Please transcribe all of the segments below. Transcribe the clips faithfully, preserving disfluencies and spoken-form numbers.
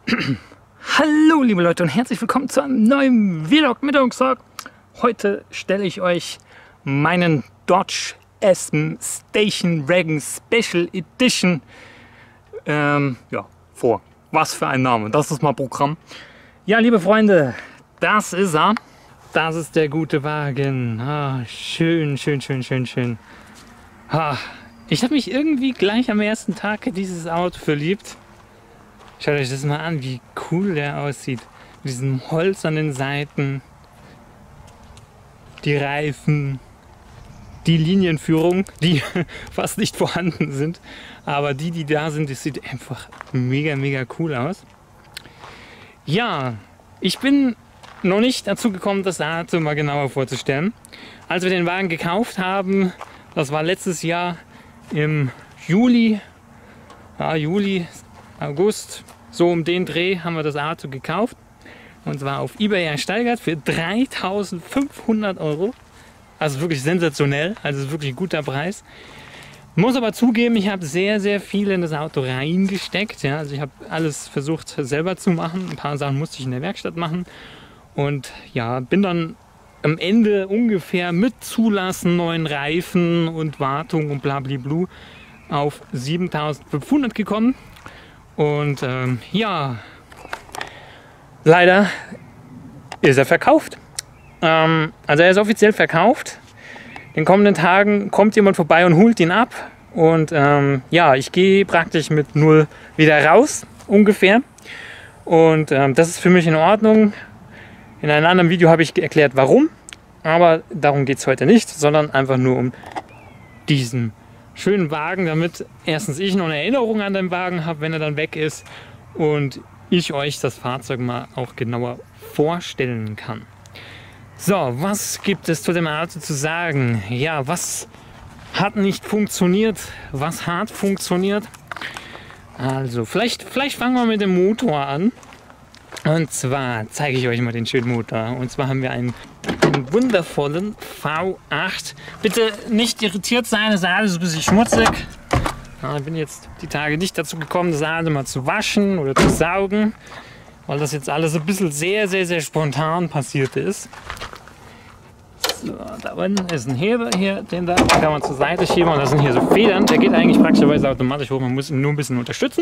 Hallo liebe Leute und herzlich willkommen zu einem neuen Vlog Mittagstalk. Heute stelle ich euch meinen Dodge Aspen Station Wagon Special Edition ähm, ja, vor. Was für ein Name, das ist mal Programm. Ja, liebe Freunde, das ist er. Das ist der gute Wagen. Ah, schön, schön, schön, schön, schön. Ah, ich habe mich irgendwie gleich am ersten Tag in dieses Auto verliebt. Schaut euch das mal an, wie cool der aussieht. Mit diesem Holz an den Seiten, die Reifen, die Linienführung, die fast nicht vorhanden sind. Aber die, die da sind, das sieht einfach mega, mega cool aus. Ja, ich bin noch nicht dazu gekommen, das Auto mal genauer vorzustellen. Als wir den Wagen gekauft haben, das war letztes Jahr im Juli, ja, Juli, August, so um den Dreh haben wir das Auto gekauft. Und zwar auf eBay ersteigert für dreitausendfünfhundert Euro. Also wirklich sensationell, also wirklich ein guter Preis. Muss aber zugeben, ich habe sehr, sehr viel in das Auto reingesteckt. Ja, also ich habe alles versucht selber zu machen. Ein paar Sachen musste ich in der Werkstatt machen. Und ja, bin dann am Ende ungefähr mit Zulassen, neuen Reifen und Wartung und blablabla auf siebentausendfünfhundert gekommen. Und ähm, ja, leider ist er verkauft. Ähm, also er ist offiziell verkauft. In den kommenden Tagen kommt jemand vorbei und holt ihn ab. Und ähm, ja, ich gehe praktisch mit null wieder raus, ungefähr. Und ähm, das ist für mich in Ordnung. In einem anderen Video habe ich erklärt, warum. Aber darum geht es heute nicht, sondern einfach nur um diesen schönen Wagen, damit erstens ich noch eine Erinnerung an den Wagen habe, wenn er dann weg ist. Und ich euch das Fahrzeug mal auch genauer vorstellen kann. So, was gibt es zu dem Auto zu sagen? Ja, was hat nicht funktioniert? Was hat funktioniert? Also, vielleicht, vielleicht fangen wir mit dem Motor an. Und zwar zeige ich euch mal den schönen Motor. Und zwar haben wir einen, einen wundervollen V acht. Bitte nicht irritiert sein, es ist alles ein bisschen schmutzig. Ja, ich bin jetzt die Tage nicht dazu gekommen, das alles mal zu waschen oder zu saugen, weil das jetzt alles ein bisschen sehr, sehr, sehr spontan passiert ist. So, da unten ist ein Hebel hier, den da kann man zur Seite schieben und das sind hier so Federn. Der geht eigentlich praktischerweise automatisch hoch, man muss ihn nur ein bisschen unterstützen.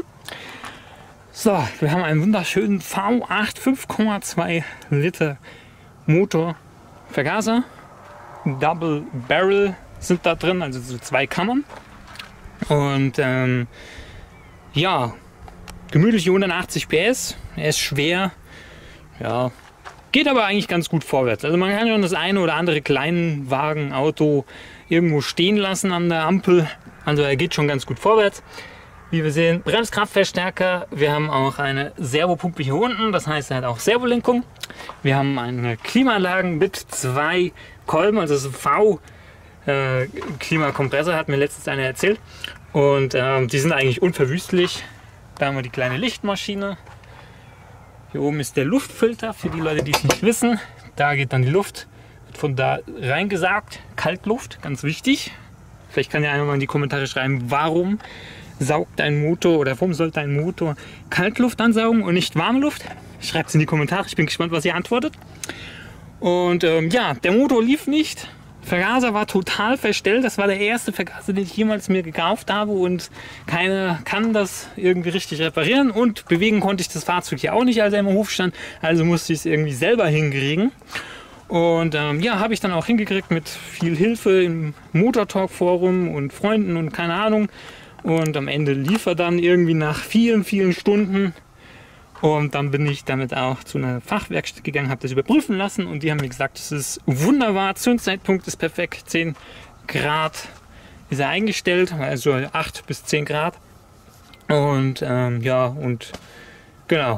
So, wir haben einen wunderschönen V acht fünf Komma zwei Liter Motor. Vergaser, Double Barrel sind da drin, also so zwei Kammern. Und ähm, ja, gemütliche hundertachtzig P S. Er ist schwer, ja, geht aber eigentlich ganz gut vorwärts. Also man kann schon das eine oder andere Kleinwagen, Auto irgendwo stehen lassen an der Ampel. Also er geht schon ganz gut vorwärts. Wie wir sehen, Bremskraftverstärker. Wir haben auch eine Servopumpe hier unten, das heißt, er hat auch Servolenkung. Wir haben eine Klimaanlage mit zwei Kolben, also das V äh, Klimakompressor, hat mir letztens einer erzählt. Und ähm, die sind eigentlich unverwüstlich. Da haben wir die kleine Lichtmaschine. Hier oben ist der Luftfilter, für die Leute, die es nicht wissen. Da geht dann die Luft, wird von da reingesaugt. Kaltluft, ganz wichtig. Vielleicht kann ja einer mal in die Kommentare schreiben, warum saugt dein Motor oder warum sollte dein Motor Kaltluft ansaugen und nicht warme Luft? Schreibt es in die Kommentare, ich bin gespannt, was ihr antwortet. Und ähm, ja, der Motor lief nicht. Vergaser war total verstellt. Das war der erste Vergaser, den ich jemals mir gekauft habe und keiner kann das irgendwie richtig reparieren. Und bewegen konnte ich das Fahrzeug hier auch nicht, als er im Hof stand. Also musste ich es irgendwie selber hinkriegen. Und ähm, ja, habe ich dann auch hingekriegt mit viel Hilfe im Motortalk-Forum und Freunden und keine Ahnung. Und am Ende lief er dann irgendwie nach vielen, vielen Stunden. Und dann bin ich damit auch zu einer Fachwerkstatt gegangen, habe das überprüfen lassen. Und die haben mir gesagt, es ist wunderbar, Zündzeitpunkt ist perfekt, zehn Grad ist er eingestellt, also acht bis zehn Grad. Und ähm, ja, und genau,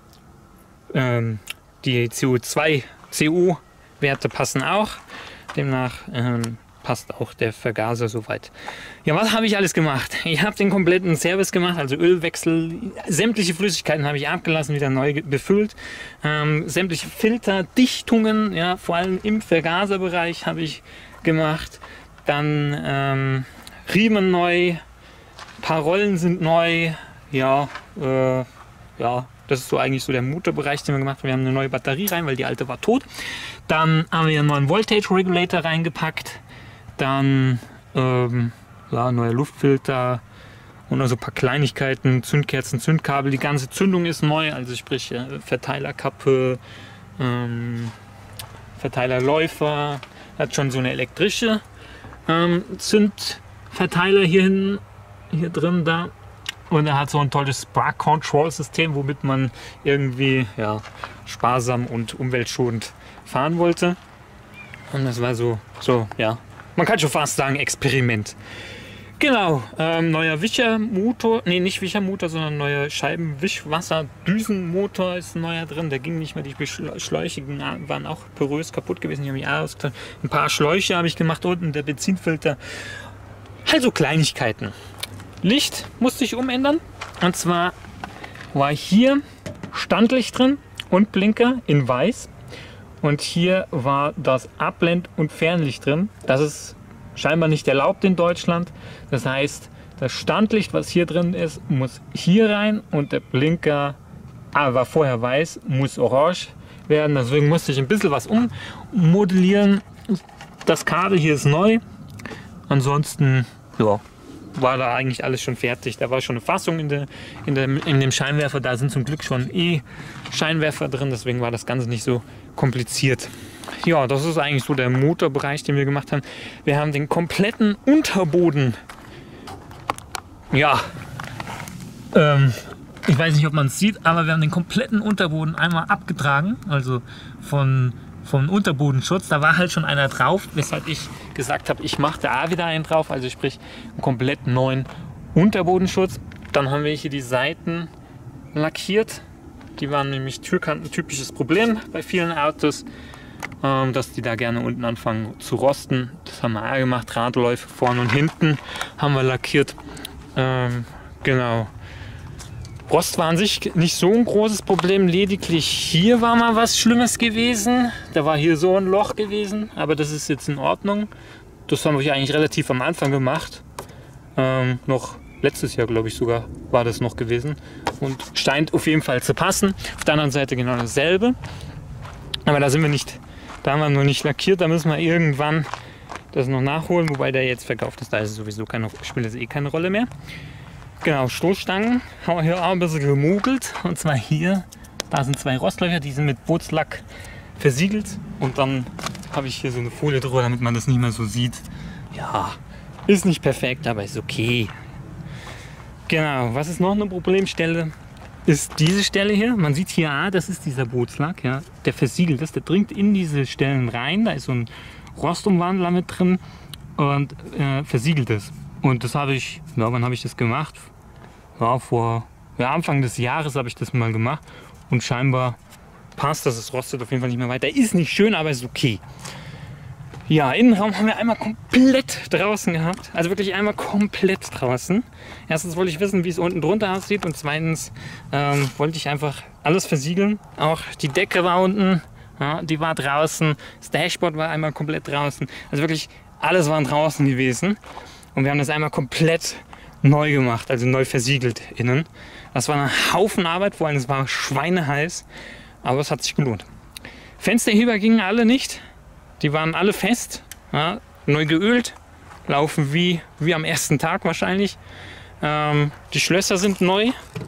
ähm, die C O zwei, C O-Werte passen auch. Demnach ähm, passt auch der Vergaser soweit. Ja, was habe ich alles gemacht? Ich habe den kompletten Service gemacht, also Ölwechsel, sämtliche Flüssigkeiten habe ich abgelassen, wieder neu befüllt. Ähm, sämtliche Filterdichtungen, ja, vor allem im Vergaserbereich habe ich gemacht. Dann ähm, Riemen neu, ein paar Rollen sind neu, ja, äh, ja, Das ist so eigentlich so der Motorbereich, den wir gemacht haben. Wir haben eine neue Batterie rein, weil die alte war tot. Dann haben wir einen neuen Voltage Regulator reingepackt. Dann ähm, ja, neuer Luftfilter und also ein paar Kleinigkeiten, Zündkerzen, Zündkabel. Die ganze Zündung ist neu, also sprich äh, Verteilerkappe, ähm, Verteilerläufer. Hat schon so eine elektrische ähm, Zündverteiler hier hinten, hier drin da. Und er hat so ein tolles Spark Control System, womit man irgendwie ja, sparsam und umweltschonend fahren wollte. Und das war so, so ja, man kann schon fast sagen Experiment. Genau, ähm, neuer Wischermotor, nee, nicht Wischermotor, sondern neuer Scheibenwischwasser-Düsenmotor ist ein neuer drin. Der ging nicht mehr, die Schläuche waren auch porös kaputt gewesen, die habe ich ausgetauscht. Ein paar Schläuche habe ich gemacht, unten der Benzinfilter. Also Kleinigkeiten. Licht musste ich umändern, und zwar war hier Standlicht drin und Blinker in weiß. Und hier war das Abblend- und Fernlicht drin. Das ist scheinbar nicht erlaubt in Deutschland. Das heißt, das Standlicht, was hier drin ist, muss hier rein und der Blinker, ah, war vorher weiß, muss orange werden. Deswegen musste ich ein bisschen was ummodellieren. Das Kabel hier ist neu. Ansonsten ja, war da eigentlich alles schon fertig. Da war schon eine Fassung in, der, in, der, in dem Scheinwerfer. Da sind zum Glück schon E-Scheinwerfer drin. Deswegen war das Ganze nicht so kompliziert. Ja, das ist eigentlich so der Motorbereich, den wir gemacht haben. Wir haben den kompletten Unterboden, ja, ähm, ich weiß nicht, ob man es sieht, aber wir haben den kompletten Unterboden einmal abgetragen, also von, von Unterbodenschutz. Da war halt schon einer drauf, weshalb ich gesagt habe, ich mache da wieder einen drauf, also sprich einen komplett neuen Unterbodenschutz. Dann haben wir hier die Seiten lackiert. Die waren nämlich Türkanten, typisches Problem bei vielen Autos. Dass die da gerne unten anfangen zu rosten. Das haben wir auch gemacht. Radläufe vorne und hinten haben wir lackiert. Ähm, genau. Rost war an sich nicht so ein großes Problem. Lediglich hier war mal was Schlimmes gewesen. Da war hier so ein Loch gewesen. Aber das ist jetzt in Ordnung. Das haben wir eigentlich relativ am Anfang gemacht. Ähm, noch letztes Jahr, glaube ich, sogar war das noch gewesen. Und scheint auf jeden Fall zu passen. Auf der anderen Seite genau dasselbe. Aber da sind wir nicht... Da haben wir noch nicht lackiert, da müssen wir irgendwann das noch nachholen, wobei der jetzt verkauft ist, da ist es sowieso keine, spielt es eh keine Rolle mehr. Genau, Stoßstangen haben wir hier auch ein bisschen gemogelt, und zwar hier, da sind zwei Rostlöcher, die sind mit Bootslack versiegelt, und dann habe ich hier so eine Folie drüber, damit man das nicht mehr so sieht. Ja, ist nicht perfekt, aber ist okay. Genau, was ist noch eine Problemstelle? Ist diese Stelle hier, man sieht hier, ah, das ist dieser Bootslack, ja, der versiegelt ist, der dringt in diese Stellen rein, da ist so ein Rostumwandler mit drin und äh, versiegelt ist. Und das habe ich, ja, wann habe ich das gemacht? Ja, vor ja, Anfang des Jahres habe ich das mal gemacht, und scheinbar passt das, es rostet auf jeden Fall nicht mehr weiter. Ist nicht schön, aber ist okay. Ja, Innenraum haben wir einmal komplett draußen gehabt. Also wirklich einmal komplett draußen. Erstens wollte ich wissen, wie es unten drunter aussieht. Und zweitens ähm, wollte ich einfach alles versiegeln. Auch die Decke war unten, ja, die war draußen. Das Dashboard war einmal komplett draußen. Also wirklich alles war draußen gewesen. Und wir haben das einmal komplett neu gemacht, also neu versiegelt innen. Das war ein Haufen Arbeit, vor allem es war schweineheiß. Aber es hat sich gelohnt. Fensterheber gingen alle nicht. Die waren alle fest, ja, neu geölt, laufen wie, wie am ersten Tag wahrscheinlich. Ähm, die Schlösser sind neu,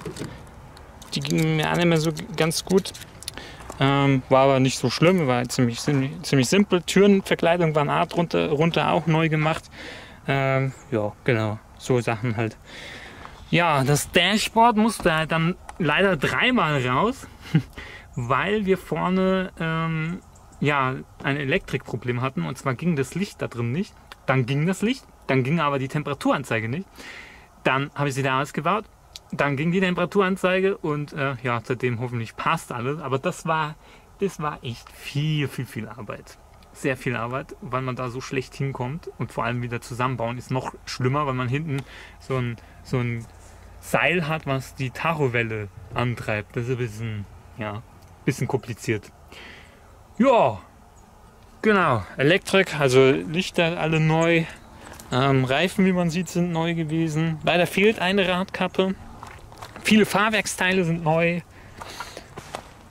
die gingen mir alle immer so ganz gut. Ähm, war aber nicht so schlimm, war ziemlich, ziemlich, ziemlich simpel. Türenverkleidung waren auch runter, runter auch neu gemacht. Ähm, ja, genau, so Sachen halt. Ja, das Dashboard musste halt dann leider dreimal raus, weil wir vorne... Ähm, ja, ein Elektrikproblem hatten, und zwar ging das Licht da drin nicht, dann ging das Licht, dann ging aber die Temperaturanzeige nicht, dann habe ich sie da ausgebaut, dann ging die Temperaturanzeige, und äh, ja, seitdem hoffentlich passt alles, aber das war, das war echt viel, viel, viel Arbeit. Sehr viel Arbeit, weil man da so schlecht hinkommt, und vor allem wieder zusammenbauen ist noch schlimmer, weil man hinten so ein, so ein Seil hat, was die Tachowelle antreibt. Das ist ein bisschen, ja, bisschen kompliziert. Ja, genau, Elektrik, also Lichter alle neu, ähm, Reifen, wie man sieht, sind neu gewesen. Leider fehlt eine Radkappe, viele Fahrwerksteile sind neu,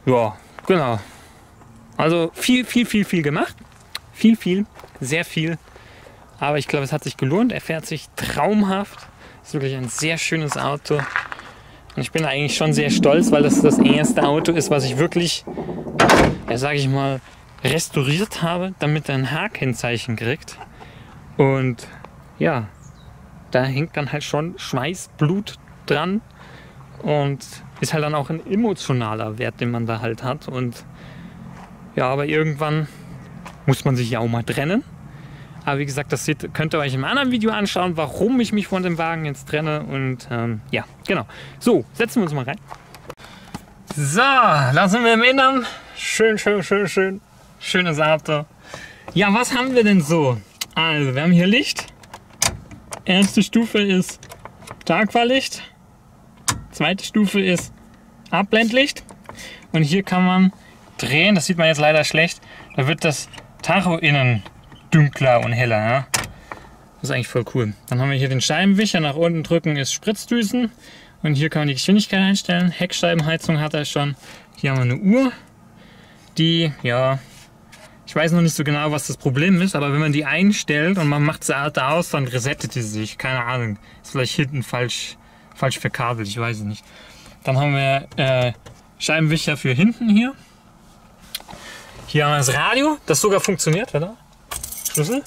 ja, genau. Also viel, viel, viel, viel gemacht. Viel, viel, sehr viel. Aber ich glaube, es hat sich gelohnt. Er fährt sich traumhaft. Ist wirklich ein sehr schönes Auto. Und ich bin eigentlich schon sehr stolz, weil das das erste Auto ist, was ich wirklich, ja, sage ich mal, restauriert habe, damit er ein H-Kennzeichen kriegt. Und ja, da hängt dann halt schon Schweiß, Blut dran. Und ist halt dann auch ein emotionaler Wert, den man da halt hat. Und ja, aber irgendwann muss man sich ja auch mal trennen. Aber wie gesagt, das seht, könnt ihr euch im anderen Video anschauen, warum ich mich von dem Wagen jetzt trenne. Und ähm, ja, genau. So, setzen wir uns mal rein. So, da sind wir im Innern. Schön, schön, schön, schön. Schönes Auto. Ja, was haben wir denn so? Also, wir haben hier Licht. Erste Stufe ist Tagfahrlicht. Zweite Stufe ist Abblendlicht. Und hier kann man drehen. Das sieht man jetzt leider schlecht. Da wird das Tacho innen dunkler und heller. Ja? Das ist eigentlich voll cool. Dann haben wir hier den Scheibenwischer. Nach unten drücken ist Spritzdüsen. Und hier kann man die Geschwindigkeit einstellen. Heckscheibenheizung hat er schon. Hier haben wir eine Uhr. Die, ja, ich weiß noch nicht so genau, was das Problem ist. Aber wenn man die einstellt und man macht sie aus, dann resettet die sich. Keine Ahnung. Ist vielleicht hinten falsch, falsch verkabelt. Ich weiß es nicht. Dann haben wir äh, Scheibenwischer für hinten hier. Hier haben wir das Radio, das sogar funktioniert, oder? Schlüssel.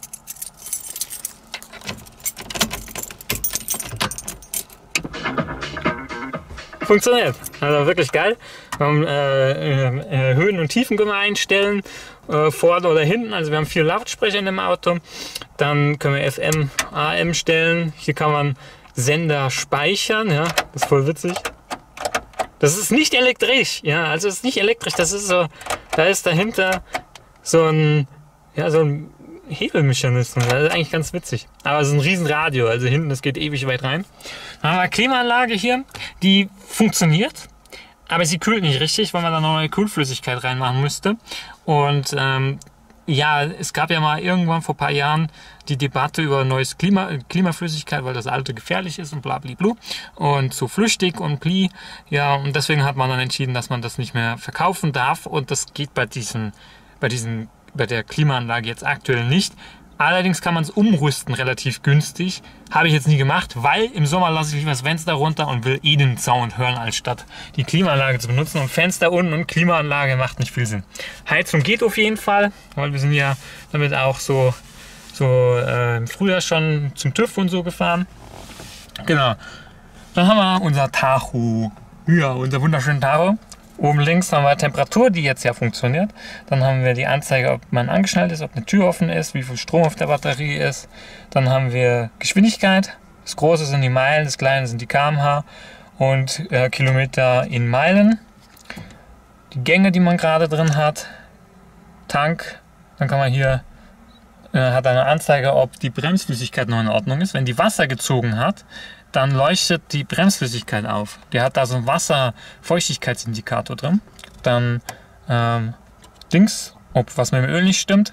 Funktioniert, also wirklich geil. Wir haben, äh, äh, Höhen und Tiefen können wir einstellen, äh, vorne oder hinten. Also wir haben vier Lautsprecher in dem Auto. Dann können wir F M, A M stellen. Hier kann man Sender speichern, ja, das ist voll witzig. Das ist nicht elektrisch, ja, also es ist nicht elektrisch, das ist so, da ist dahinter so ein, ja, so ein Hebelmechanismus, das ist eigentlich ganz witzig. Aber es ist ein riesen Radio, also hinten, das geht ewig weit rein. Dann haben wir eine Klimaanlage hier, die funktioniert, aber sie kühlt nicht richtig, weil man da noch eine Kühlflüssigkeit reinmachen müsste. Und ähm, ja, es gab ja mal irgendwann vor ein paar Jahren die Debatte über neues Klima, Klimaflüssigkeit, weil das alte gefährlich ist und bla bla bla und so flüchtig und pli. Ja, und deswegen hat man dann entschieden, dass man das nicht mehr verkaufen darf und das geht bei diesen, bei diesen, bei der Klimaanlage jetzt aktuell nicht. Allerdings kann man es umrüsten relativ günstig. Habe ich jetzt nie gemacht, weil im Sommer lasse ich lieber das Fenster runter und will eh den Sound hören, als statt die Klimaanlage zu benutzen. Und Fenster unten und Klimaanlage macht nicht viel Sinn. Heizung geht auf jeden Fall, weil wir sind ja damit auch so, so äh, im Frühjahr schon zum TÜV und so gefahren. Genau. Dann haben wir unser Tacho. Ja, unser wunderschönen Tacho. Oben links haben wir Temperatur, die jetzt ja funktioniert. Dann haben wir die Anzeige, ob man angeschnallt ist, ob eine Tür offen ist, wie viel Strom auf der Batterie ist. Dann haben wir Geschwindigkeit. Das große sind die Meilen, das kleine sind die Kilometer und äh, Kilometer in Meilen. Die Gänge, die man gerade drin hat. Tank. Dann kann man hier, äh, hat eine Anzeige, ob die Bremsflüssigkeit noch in Ordnung ist. Wenn die Wasser gezogen hat, dann leuchtet die Bremsflüssigkeit auf. Der hat da so einen Wasserfeuchtigkeitsindikator drin. Dann ähm, Dings, ob was mit dem Öl nicht stimmt.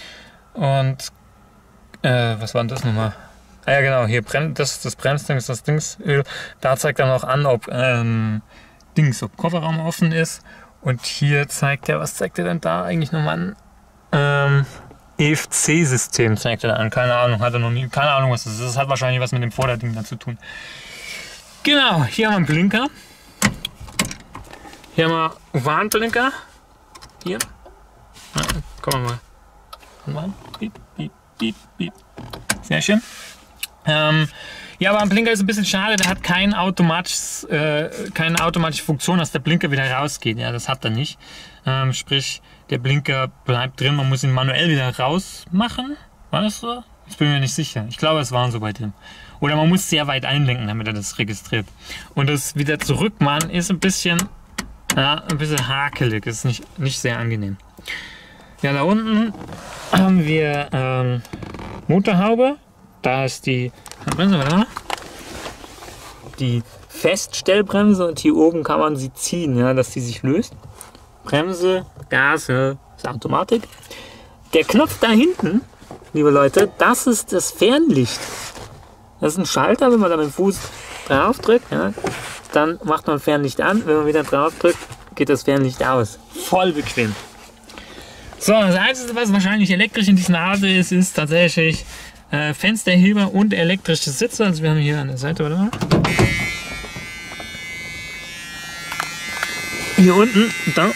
Und äh, was war denn das nochmal? Ah ja genau, hier brennt das, das Bremsding ist das Dingsöl. Da zeigt er noch an, ob ähm, Dings, ob Kofferraum offen ist. Und hier zeigt er, was zeigt er denn da eigentlich nochmal an? Ähm, E F C-System zeigt er an. Keine Ahnung, hat er noch nie. Keine Ahnung, was das ist. Das hat wahrscheinlich was mit dem Vorderding da zu tun. Genau, hier haben wir einen Blinker. Hier haben wir einen Warnblinker. Hier. Ja, kommen wir mal. Anmachen. Piep, piep, piep, piep. Sehr schön. Ähm, ja, aber ein Blinker ist ein bisschen schade. Der hat kein automatisches, äh, keine automatische Funktion, dass der Blinker wieder rausgeht. Ja, das hat er nicht. Ähm, sprich, der Blinker bleibt drin. Man muss ihn manuell wieder rausmachen. War das so? Ich bin mir nicht sicher. Ich glaube, es waren so bei dem. Oder man muss sehr weit einlenken, damit er das registriert. Und das wieder zurückmachen ist ein bisschen, ja, ein bisschen hakelig. Ist nicht, nicht sehr angenehm. Ja, da unten haben wir ähm, Motorhaube. Da ist die, die Feststellbremse und hier oben kann man sie ziehen, ja, dass sie sich löst. Bremse, Gas, ja, ist Automatik. Der Knopf da hinten, liebe Leute, das ist das Fernlicht. Das ist ein Schalter, wenn man da mit dem Fuß drauf drückt, ja, dann macht man Fernlicht an. Wenn man wieder drauf drückt, geht das Fernlicht aus. Voll bequem. So, das Einzige, was wahrscheinlich elektrisch in diesem Auto ist, ist tatsächlich äh, Fensterheber und elektrische Sitze. Also wir haben hier an der Seite, warte mal. Hier unten, da.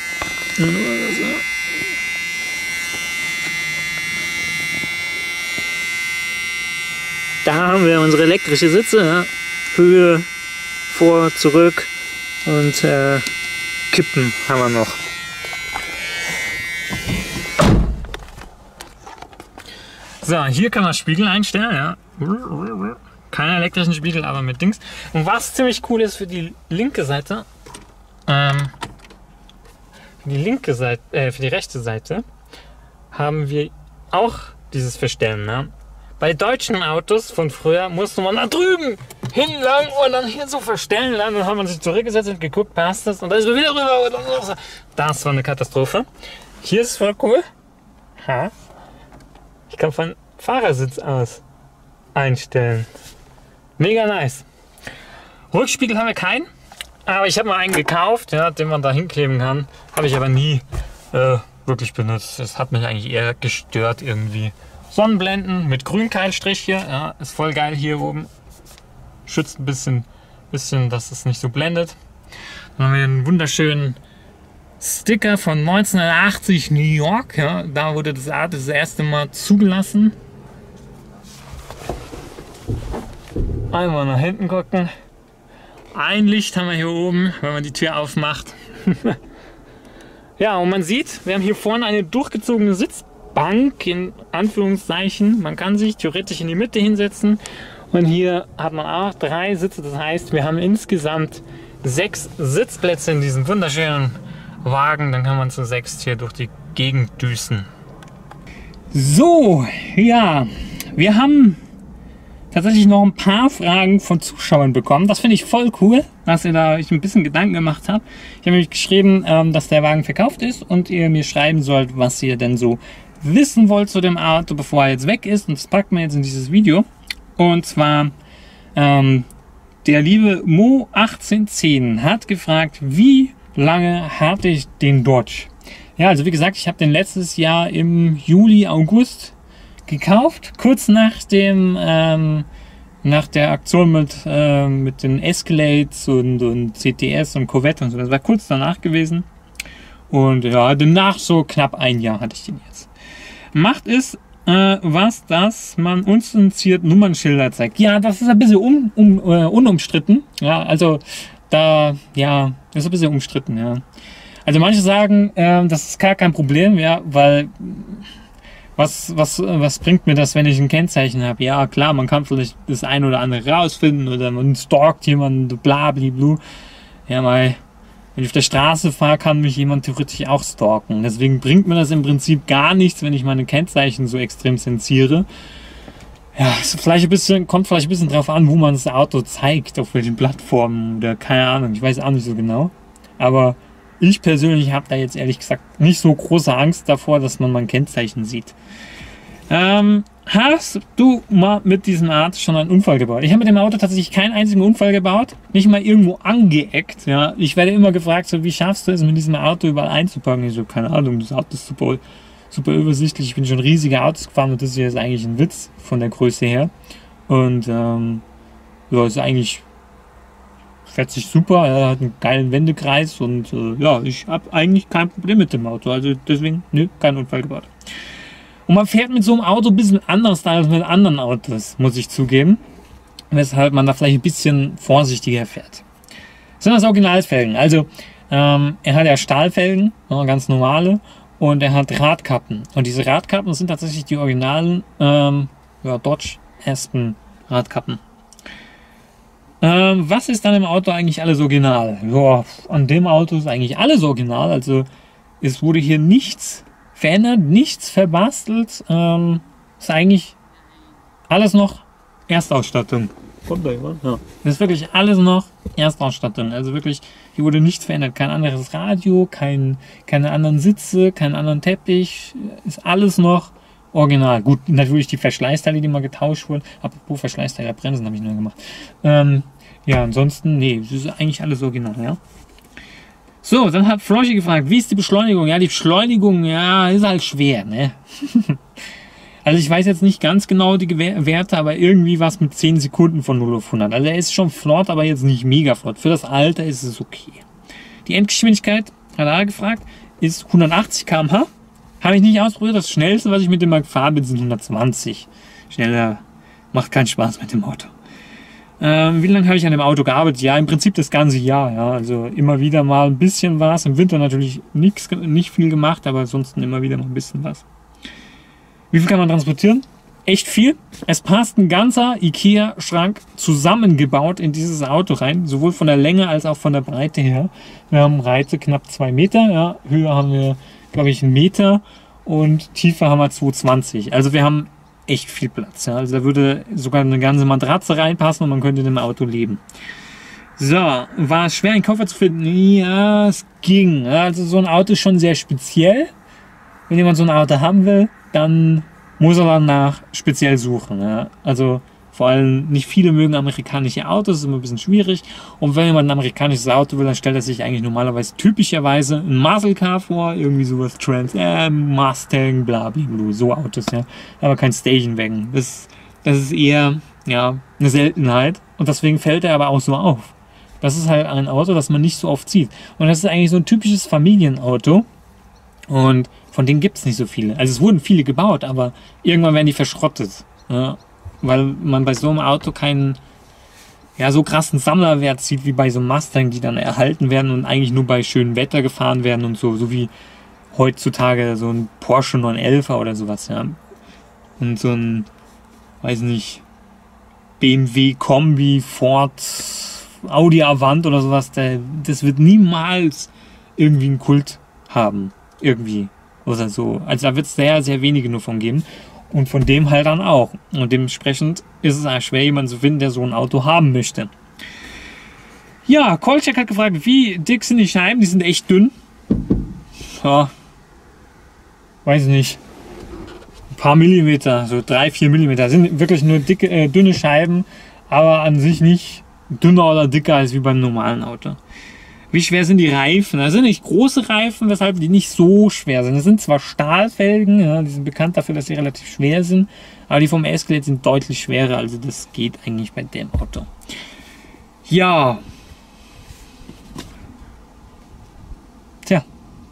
Da haben wir unsere elektrische Sitze. Ja. Höhe, vor, zurück und äh, Kippen haben wir noch. So, hier kann man Spiegel einstellen. Ja. Keine elektrischen Spiegel, aber mit Dings. Und was ziemlich cool ist für die linke Seite, ähm, für die linke Seite, äh, für die rechte Seite, haben wir auch dieses Verstellen. Ne? Bei deutschen Autos von früher musste man da drüben hinlangen und dann hier so verstellen. Dann hat man sich zurückgesetzt und geguckt, passt das? Und dann ist man wieder rüber. Das war eine Katastrophe. Hier ist es voll cool. Ha. Ich kann von Fahrersitz aus einstellen. Mega nice. Rückspiegel haben wir keinen, aber ich habe mal einen gekauft, ja, den man da hinkleben kann. Habe ich aber nie äh, wirklich benutzt. Das hat mich eigentlich eher gestört irgendwie. Sonnenblenden mit Grünkeilstrich hier, ja, ist voll geil hier oben. Schützt ein bisschen, bisschen, dass es nicht so blendet. Dann haben wir einen wunderschönen Sticker von neunzehnhundertachtzig New York. Ja, da wurde das Auto das erste Mal zugelassen. Einmal nach hinten gucken. Ein Licht haben wir hier oben, wenn man die Tür aufmacht. Ja, und man sieht, wir haben hier vorne eine durchgezogene Sitzbank, in Anführungszeichen. Man kann sich theoretisch in die Mitte hinsetzen. Und hier hat man auch drei Sitze. Das heißt, wir haben insgesamt sechs Sitzplätze in diesem wunderschönen Wagen. Dann kann man zu sechs hier durch die Gegend düsen. So, ja, wir haben tatsächlich noch ein paar Fragen von Zuschauern bekommen. Das finde ich voll cool, dass ihr da euch ein bisschen Gedanken gemacht habt. Ich habe nämlich geschrieben, ähm, dass der Wagen verkauft ist und ihr mir schreiben sollt, was ihr denn so wissen wollt zu dem Auto, bevor er jetzt weg ist. Und das packt man jetzt in dieses Video. Und zwar ähm, der liebe Mo achtzehn zehn hat gefragt, wie lange hatte ich den Dodge? Ja, also wie gesagt, ich habe den letztes Jahr im Juli, August gekauft, kurz nach dem ähm, nach der Aktion mit, äh, mit den Escalades und, und C T S und Corvette und so. Das war kurz danach gewesen. Und ja, danach so knapp ein Jahr hatte ich den jetzt. Macht es äh, was, dass man unzensiert Nummernschilder zeigt. Ja, das ist ein bisschen un, um, äh, unumstritten. Ja, also da, ja, das ist ein bisschen umstritten, ja. Also manche sagen, äh, das ist gar kein Problem, ja, weil Was, was, was bringt mir das, wenn ich ein Kennzeichen habe? Ja, klar, man kann vielleicht das ein oder andere rausfinden oder man stalkt jemanden, bla, bla, bla. Ja, weil, wenn ich auf der Straße fahre, kann mich jemand theoretisch auch stalken. Deswegen bringt mir das im Prinzip gar nichts, wenn ich meine Kennzeichen so extrem zensiere. Ja, ist vielleicht ein bisschen, kommt vielleicht ein bisschen drauf an, wo man das Auto zeigt, auf welchen Plattformen oder keine Ahnung, ich weiß auch nicht so genau. Aber ich persönlich habe da jetzt ehrlich gesagt nicht so große Angst davor, dass man mein Kennzeichen sieht. Ähm, hast du mal mit diesem Auto schon einen Unfall gebaut? Ich habe mit dem Auto tatsächlich keinen einzigen Unfall gebaut, nicht mal irgendwo angeeckt. Ja. Ich werde immer gefragt, so, wie schaffst du es, mit diesem Auto überall einzupacken? Ich so, keine Ahnung, das Auto ist super, super übersichtlich. Ich bin schon riesige Autos gefahren und das hier ist eigentlich ein Witz von der Größe her. Und ähm, ja, ist eigentlich fährt sich super, er hat einen geilen Wendekreis und äh, ja, ich habe eigentlich kein Problem mit dem Auto, also deswegen, nö, kein Unfall gebaut. Und man fährt mit so einem Auto ein bisschen anders als mit anderen Autos, muss ich zugeben, weshalb man da vielleicht ein bisschen vorsichtiger fährt. Das sind das Originalfelgen, also ähm, er hat ja Stahlfelgen, ja, ganz normale, und er hat Radkappen. Und diese Radkappen sind tatsächlich die originalen ähm, ja, Dodge Aspen Radkappen. Ähm, was ist dann im Auto eigentlich alles original? Ja, an dem Auto ist eigentlich alles original. Also es wurde hier nichts verändert, nichts verbastelt. Ähm, ist eigentlich alles noch Erstausstattung. Ja. Das ist wirklich alles noch Erstausstattung. Also wirklich, hier wurde nichts verändert. Kein anderes Radio, kein, keine anderen Sitze, keinen anderen Teppich. Ist alles noch original. Gut, natürlich die Verschleißteile, die mal getauscht wurden. Apropos Verschleißteile, Bremsen habe ich nur gemacht. Ähm, ja, ansonsten, nee, das ist eigentlich alles original, ja. So, dann hat Floschi gefragt, wie ist die Beschleunigung? Ja, die Beschleunigung, ja, ist halt schwer, ne? Also ich weiß jetzt nicht ganz genau die Werte, aber irgendwie was mit zehn Sekunden von null auf hundert. Also er ist schon flott, aber jetzt nicht mega flott. Für das Alter ist es okay. Die Endgeschwindigkeit, hat er gefragt, ist hundertachtzig Kilometer pro Stunde. Habe ich nicht ausprobiert. Das schnellste, was ich mit dem mal gefahren bin, sind hundertzwanzig. Schneller macht keinen Spaß mit dem Auto. Ähm, wie lange habe ich an dem Auto gearbeitet? Ja, im Prinzip das ganze Jahr. Ja. Also immer wieder mal ein bisschen was. Im Winter natürlich nichts, nicht viel gemacht, aber ansonsten immer wieder mal ein bisschen was. Wie viel kann man transportieren? Echt viel. Es passt ein ganzer Ikea-Schrank zusammengebaut in dieses Auto rein. Sowohl von der Länge als auch von der Breite her. Wir haben Breite knapp zwei Meter. Ja. Höhe haben wir, glaube ich, einen Meter. Und Tiefe haben wir zwei Meter zwanzig. Also wir haben echt viel Platz. Ja. Also da würde sogar eine ganze Matratze reinpassen und man könnte in dem Auto leben. So, war es schwer, einen Koffer zu finden? Ja, es ging. Also so ein Auto ist schon sehr speziell. Wenn jemand so ein Auto haben will, dann muss er danach speziell suchen. Ja. Also vor allem nicht viele mögen amerikanische Autos, ist immer ein bisschen schwierig. Und wenn jemand ein amerikanisches Auto will, dann stellt er sich eigentlich normalerweise typischerweise ein Muscle Car vor, irgendwie sowas Trans Am, Mustang, bla bla bla, so Autos, ja. Aber kein Station Wagon. Das, das ist eher ja, eine Seltenheit und deswegen fällt er aber auch so auf. Das ist halt ein Auto, das man nicht so oft sieht. Und das ist eigentlich so ein typisches Familienauto. Und von denen gibt es nicht so viele. Also es wurden viele gebaut, aber irgendwann werden die verschrottet. Ja, weil man bei so einem Auto keinen ja, so krassen Sammlerwert sieht wie bei so einem Mustang, die dann erhalten werden und eigentlich nur bei schönem Wetter gefahren werden und so. So wie heutzutage so ein Porsche neun elfer oder sowas. Ja. Und so ein, weiß nicht, B M W Kombi, Ford, Audi Avant oder sowas. Der, das wird niemals irgendwie einen Kult haben. Irgendwie. Oder so. Also da wird es sehr, sehr wenige nur von geben. Und von dem halt dann auch. Und dementsprechend ist es auch schwer, jemanden zu finden, der so ein Auto haben möchte. Ja, Kolchak hat gefragt, wie dick sind die Scheiben? Die sind echt dünn. Ja. Weiß nicht. Ein paar Millimeter, so drei, vier Millimeter. Das sind wirklich nur dicke, äh, dünne Scheiben, aber an sich nicht dünner oder dicker als wie beim normalen Auto. Wie schwer sind die Reifen? Das sind nicht große Reifen, weshalb die nicht so schwer sind. Das sind zwar Stahlfelgen, ja, die sind bekannt dafür, dass sie relativ schwer sind, aber die vom Escalade sind deutlich schwerer, also das geht eigentlich bei dem Auto. Ja. Tja.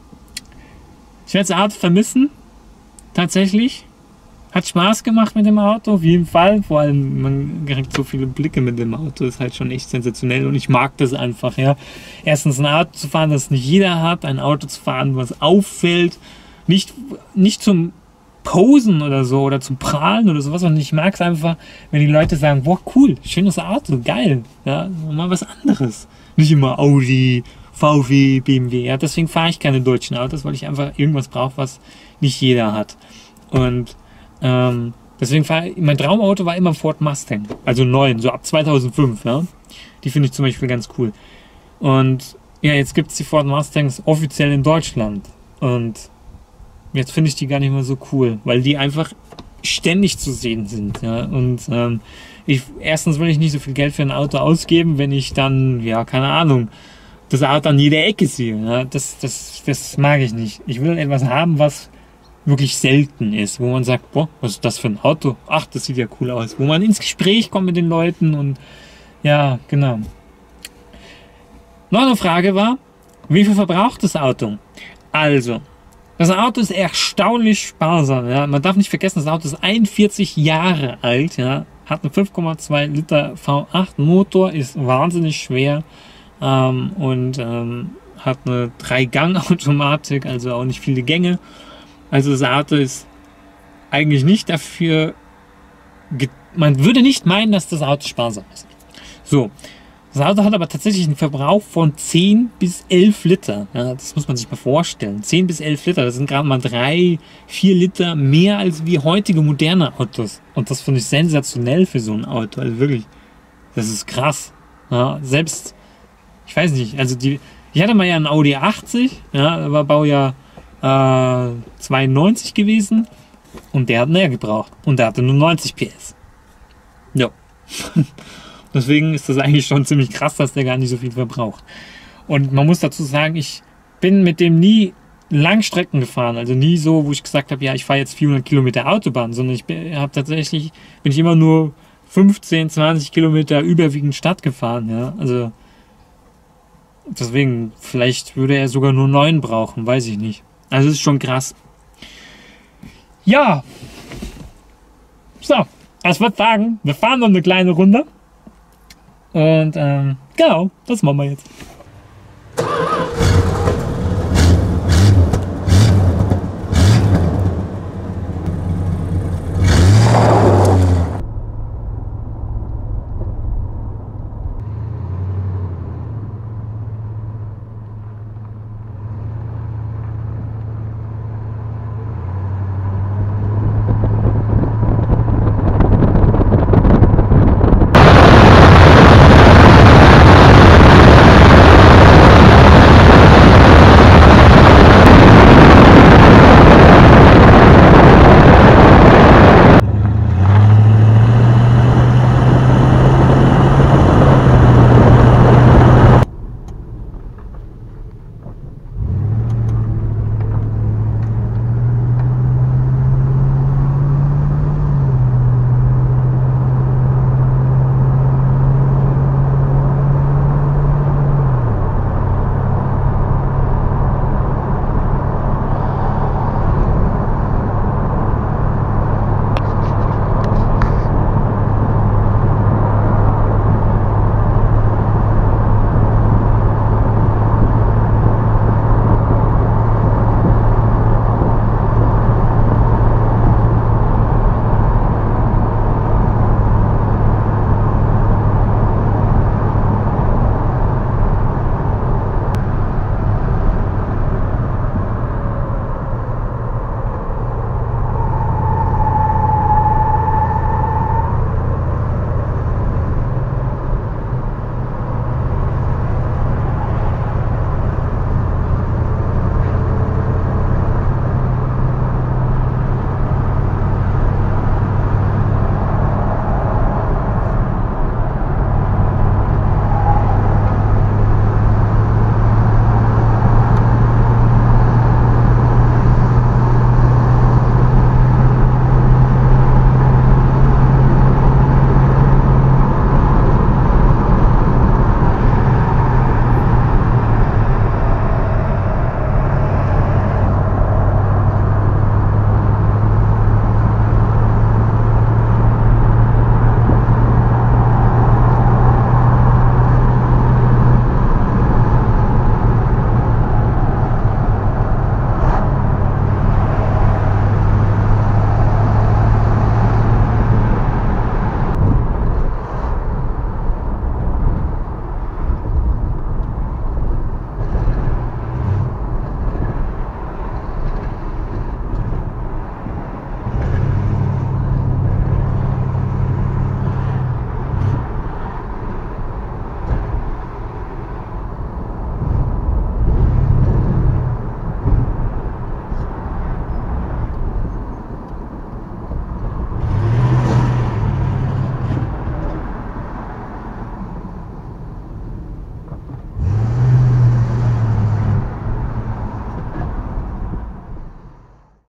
Ich werde das Auto vermissen, tatsächlich. Hat Spaß gemacht mit dem Auto, auf jeden Fall. Vor allem, man kriegt so viele Blicke mit dem Auto. Ist halt schon echt sensationell und ich mag das einfach. Ja. Erstens ein Auto zu fahren, das nicht jeder hat. Ein Auto zu fahren, was auffällt. Nicht, nicht zum Posen oder so oder zum Prahlen oder sowas. Und ich mag es einfach, wenn die Leute sagen, boah, cool, schönes Auto, geil. Ja, mal was anderes. Nicht immer Audi, V W, B M W. Ja. Deswegen fahre ich keine deutschen Autos, weil ich einfach irgendwas brauche, was nicht jeder hat. Und Ähm, deswegen war mein Traumauto war immer Ford Mustang, also neun, so ab zweitausendfünf, ja. Die finde ich zum Beispiel ganz cool. Und ja, jetzt gibt es die Ford Mustangs offiziell in Deutschland. Und jetzt finde ich die gar nicht mehr so cool, weil die einfach ständig zu sehen sind, ja. Und ähm, ich, erstens will ich nicht so viel Geld für ein Auto ausgeben, wenn ich dann, ja, keine Ahnung, das Auto an jeder Ecke sehe. Ja. Das, das, das mag ich nicht. Ich will etwas haben, was wirklich selten ist, wo man sagt, boah, was ist das für ein Auto? Ach, das sieht ja cool aus. Wo man ins Gespräch kommt mit den Leuten und ja, genau. Noch eine Frage war, wie viel verbraucht das Auto? Also, das Auto ist erstaunlich sparsam. Ja. Man darf nicht vergessen, das Auto ist einundvierzig Jahre alt, ja, hat einen fünf Komma zwei Liter V acht Motor, ist wahnsinnig schwer ähm, und ähm, hat eine drei Gang Automatik, also auch nicht viele Gänge. Also das Auto ist eigentlich nicht dafür, man würde nicht meinen, dass das Auto sparsam ist. So, das Auto hat aber tatsächlich einen Verbrauch von zehn bis elf Liter. Ja, das muss man sich mal vorstellen. zehn bis elf Liter, das sind gerade mal drei, vier Liter mehr als wie heutige moderne Autos. Und das finde ich sensationell für so ein Auto. Also wirklich, das ist krass. Ja, selbst, ich weiß nicht, also die, ich hatte mal ja einen Audi achtzig, ja, war Baujahr Äh, zweiundneunzig gewesen und der hat mehr gebraucht und der hatte nur neunzig P S. Ja. Deswegen ist das eigentlich schon ziemlich krass, dass der gar nicht so viel verbraucht. Und man muss dazu sagen, ich bin mit dem nie Langstrecken gefahren, also nie so, wo ich gesagt habe, ja, ich fahre jetzt vierhundert Kilometer Autobahn, sondern ich habe tatsächlich, bin ich immer nur fünfzehn, zwanzig Kilometer überwiegend Stadt gefahren, ja, also deswegen, vielleicht würde er sogar nur neun brauchen, weiß ich nicht. Also es ist schon krass. Ja, so, ich würde sagen, wir fahren noch eine kleine Runde und ähm, genau, das machen wir jetzt.